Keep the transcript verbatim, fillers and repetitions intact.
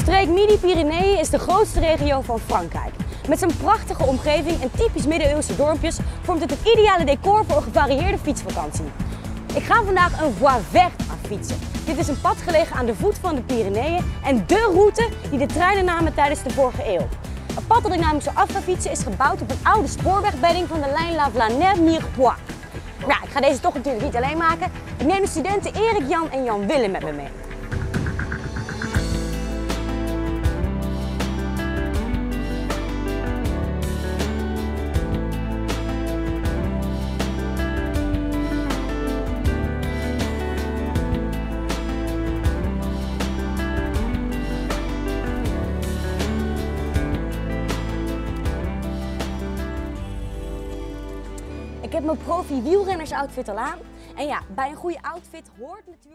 streek Midi-Pyreneeën is de grootste regio van Frankrijk. Met zijn prachtige omgeving en typisch middeleeuwse dorpjes vormt het het ideale decor voor een gevarieerde fietsvakantie. Ik ga vandaag een voie verte aan fietsen. Dit is een pad gelegen aan de voet van de Pyreneeën en dé route die de treinen namen tijdens de vorige eeuw. Het pad dat ik namelijk zo af ga fietsen is gebouwd op een oude spoorwegbedding van de lijn La Vlanèvre-Mirepoix. Ja, ik ga deze toch natuurlijk niet alleen maken. Ik neem de studenten Erik, Jan en Jan Willem met me mee. Ik heb mijn profi wielrenners outfit al aan. En ja, bij een goede outfit hoort natuurlijk...